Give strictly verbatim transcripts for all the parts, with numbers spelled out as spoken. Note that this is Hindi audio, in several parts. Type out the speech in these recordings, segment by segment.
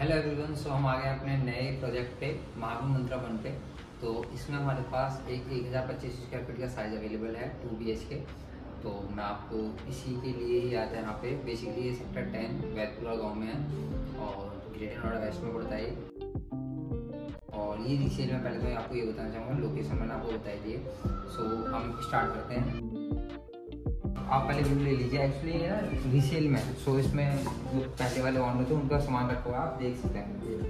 Hello everyone. सो हम आ गए अपने नए प्रोजेक्ट पे, महावीर मंत्रा वन पे। तो इसमें हमारे पास एक एक हज़ार पच्चीस स्क्वायर फीट का साइज अवेलेबल है, टू बी एच के। तो मैं आपको इसी के लिए ही आता है यहाँ पे। बेसिकली ये सेक्टर टेन वैदपुरा गांव में है और ग्रेटर नोएडा वेस्ट में पड़ता है। और ये रीसेल में पहले तो मैं आपको ये बताना चाहूँगा, लोकेशन मैंने आपको बताई दी है। सो हम स्टार्ट करते हैं। आप पहले व्यू ले लीजिए। एक्चुअली ये ना रीसेल में, सो इसमें जो पहले वाले ऑनर थे उनका सामान रखा हुआ है, आप देख सकते हैं।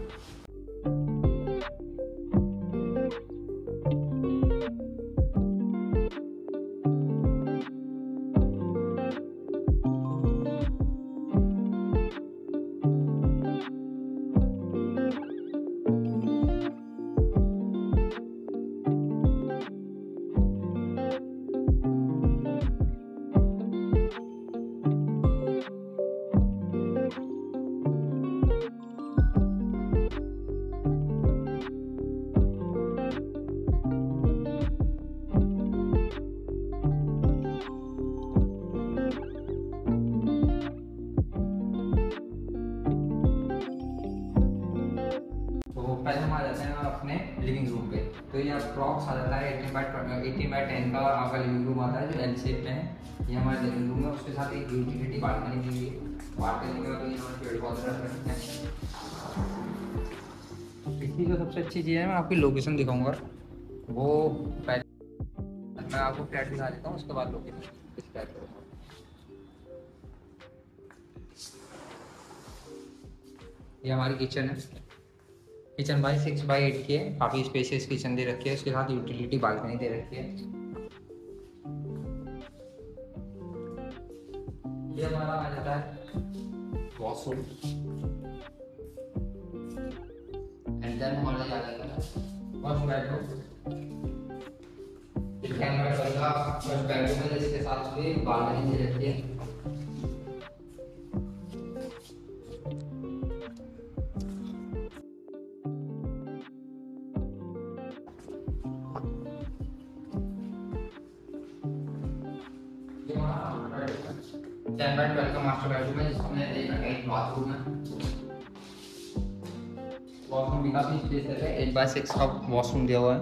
पहले हम आ जाते हैं अपने लिविंग रूम पे। तो ये अप्रॉक्स आ जाता है eighteen by eighteen by ten का आपका लिविंग रूम आता है, जो एल शेप में है। ये हमारा लिविंग रूम है, उसके साथ एक यूटिलिटी बालकनी दी हुई है। बालकनी में तो यहाँ पेड़ पौधे रख सकते हैं। इसकी जो सबसे अच्छी चीज़ है, मैं आपकी लोकेशन दिखाऊंगा। वो पहले मैं आपको फ्लैट दिखा देता हूँ, उसके बाद लोकेशन डिस्क्राइब करूँगा। ये हमारी किचन है। Kitchen by six by eight की है, काफ़ी स्पेशियस किचन दे रखी है। उसके साथ यूटिलिटी बालकनी दे रखी है। ये हमारा आ जाता है वॉशरूम, एंड देन हमारा आ जाता है फर्स्ट बेडरूम। फर्स्ट बेडरूम है, जिसके साथ भी बालकनी दे रखी है। टेन बाई ट्वेल्व का मास्टर बेडरूम है, जिसमें एक अटैच बाथरूम है। वॉशरूम भी काफी स्पेशियस है, एट बाई सिक्स का वॉशरूम दिया हुआ है।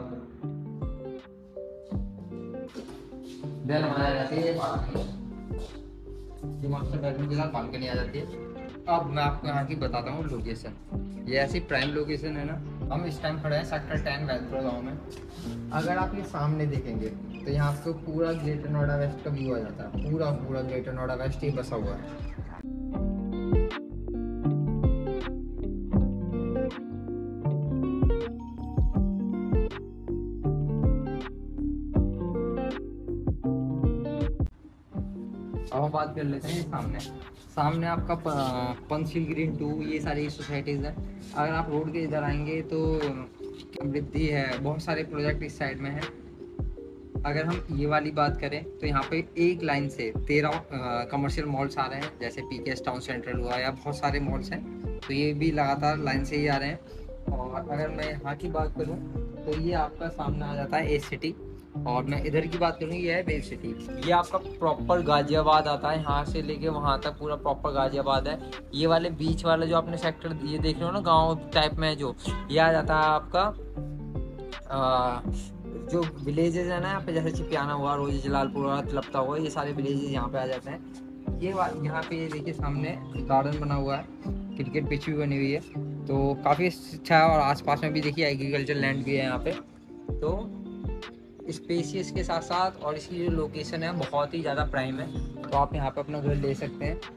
देन हमारा जाती है बालकनी। ये मास्टर बेडरूम के साथ बालकनी आ जाती है। अब मैं आपको यहाँ की बताता हूँ लोकेशन। ये ऐसी प्राइम लोकेशन है ना। हम इस टाइम खड़े हैं सेक्टर टेन वैदपुरा गाँव में। अगर आप ये सामने देखेंगे तो यहाँ पे पूरा ग्रेटर नोएडा वेस्ट का व्यू आ जाता है। पूरा पूरा ग्रेटर नोएडा वेस्ट ही बसा हुआ है। अब हम बात कर लेते हैं सामने। सामने आपका पंचशील ग्रीन टू, ये सारी सोसाइटीज़ है। अगर आप रोड के इधर आएंगे तो समृद्धि है, बहुत सारे प्रोजेक्ट इस साइड में है। अगर हम ये वाली बात करें तो यहाँ पे एक लाइन से तेरह कमर्शियल मॉल्स आ रहे हैं, जैसे पीकेएस टाउन सेंट्रल हुआ, या बहुत सारे मॉल्स हैं। तो ये भी लगातार लाइन से ही आ रहे हैं। और अगर मैं यहाँ की बात करूँ तो ये आपका सामने आ जाता है ए सिटी। और मैं इधर की बात करूँ, ये है वेव सिटी। ये आपका प्रॉपर गाजियाबाद आता है, यहाँ से लेके वहाँ तक पूरा प्रॉपर गाजियाबाद है। ये वाले बीच वाला जो आपने सेक्टर ये देख रहे हो ना, गाँव टाइप में, जो ये आ जाता है आपका आ, जो विलेजेस है ना यहाँ पे, जैसे चिपियाना हुआ, रोजी जलालपुर हुआ, तलपता हुआ, ये सारे विलेजेस यहाँ पे आ जाते हैं। ये यहाँ पे ये देखिए सामने गार्डन बना हुआ है, क्रिकेट पिच भी बनी हुई है। तो काफ़ी अच्छा है। और आसपास में भी देखिए एग्रीकल्चर लैंड भी है यहाँ पे। तो स्पेसियस के साथ साथ, और इसकी जो लोकेशन है बहुत ही ज़्यादा प्राइम है। तो आप यहाँ पे अपना घर ले सकते हैं।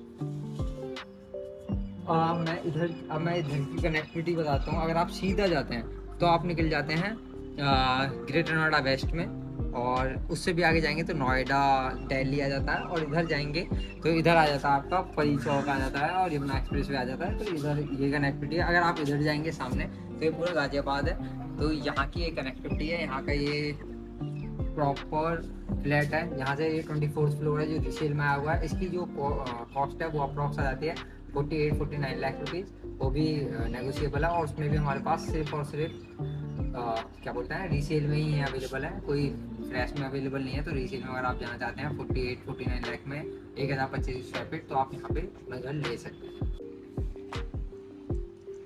आ, मैं इधर अब मैं इधर की कनेक्टिविटी बताता हूँ। अगर आप सीधा जाते हैं तो आप निकल जाते हैं ग्रेटर नोएडा वेस्ट में, और उससे भी आगे जाएंगे तो नोएडा, दिल्ली आ जाता है। और इधर जाएंगे तो इधर आ जाता है आपका परी चौक आ जाता है, और यमुना एक्सप्रेस वे आ जाता है। तो इधर ये कनेक्टिविटी है। अगर आप इधर जाएंगे सामने तो ये पूरा गाजियाबाद है। तो यहाँ की ये कनेक्टिविटी है। यहाँ का ये प्रॉपर फ्लैट है, यहाँ से ये ट्वेंटी फोर्थ फ्लोर है, जो रीसेल में आया हुआ है। इसकी जो कॉस्ट है वो अप्रॉक्स आ जाती है forty eight forty nine lakh rupees. वो भी नेगोशिएबल है। और उसमें भी हमारे पास सिर्फ और सिर्फ आ, क्या बोलते हैं, रीसेल में ही अवेलेबल है, कोई फ्लैश में अवेलेबल नहीं है। तो रीसेल में अगर आप जाना चाहते हैं forty eight forty nine lakh में एक हज़ार पच्चीस स्क्वायर फीट, तो आप यहाँ पे अपना घर ले सकते हैं।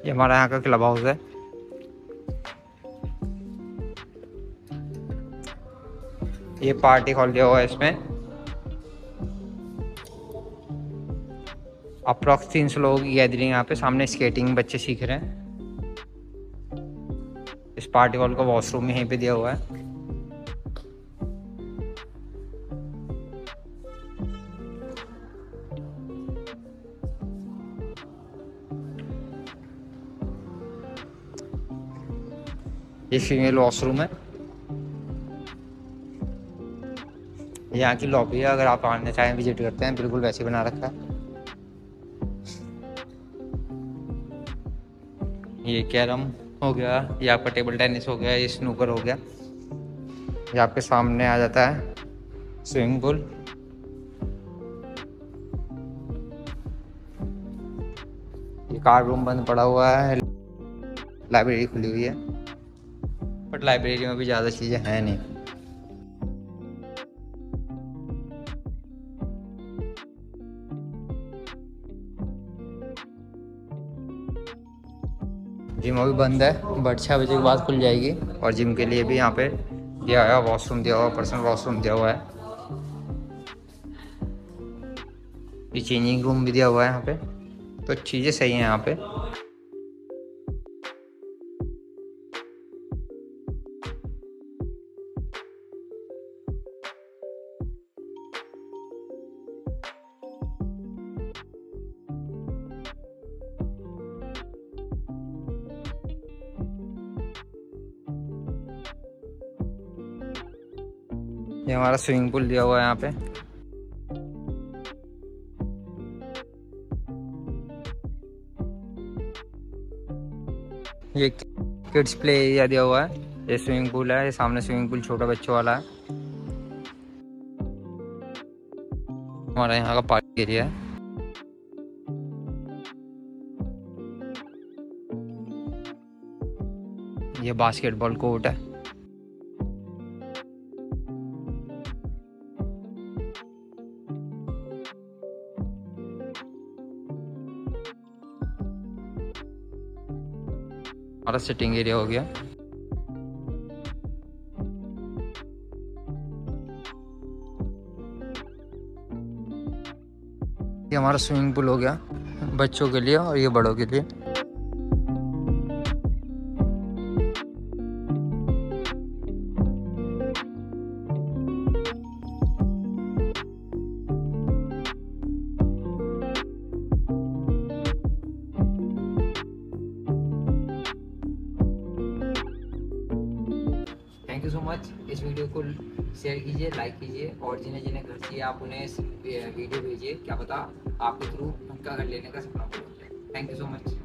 ये हमारा यहाँ का क्लब हाउस है। ये पार्टी हॉल दिया हुआ है, इसमें अप्रॉक्स तीन सौ लोगों की गैदरिंग। यहाँ पे सामने स्केटिंग बच्चे सीख रहे हैं। इस पार्टी हॉल का वॉशरूम यहीं पे दिया हुआ है। ये फीमेल वॉशरूम है। यहाँ की लॉबी है, अगर आप आना चाहें विजिट करते हैं, बिल्कुल वैसे बना रखा है। ये कैरम हो गया, ये आपका टेबल टेनिस हो गया, ये स्नूकर हो गया। ये आपके सामने आ जाता है स्विमिंग पूल। ये कार रूम बंद पड़ा हुआ है, लाइब्रेरी खुली हुई है, बट लाइब्रेरी में भी ज़्यादा चीज़ें हैं नहीं। जिम अभी बंद है, बट छः बजे के बाद खुल जाएगी। और जिम के लिए भी यहाँ पे दिया हुआ वॉशरूम दिया हुआ, पर्सनल वॉशरूम दिया हुआ है। ये चेंजिंग रूम भी दिया हुआ है यहाँ पे, तो चीज़ें सही हैं यहाँ पे। ये हमारा स्विमिंग पूल दिया हुआ है यहाँ पे। ये किड्स प्ले एरिया दिया हुआ है। ये स्विमिंग पूल है, ये सामने स्विमिंग पूल छोटा बच्चों वाला है। हमारा यहाँ का पार्क एरिया है। ये बास्केटबॉल कोर्ट है। हमारा सिटिंग एरिया हो गया। ये हमारा स्विमिंग पूल हो गया बच्चों के लिए और ये बड़ों के लिए। Thank you so much. इस वीडियो को शेयर कीजिए, लाइक कीजिए, और जिन्हें जिन्हें घर चाहिए आप उन्हें वीडियो भेजिए। क्या पता आपके थ्रू उनका घर लेने का सपना पूरा हो जाए। Thank you so much.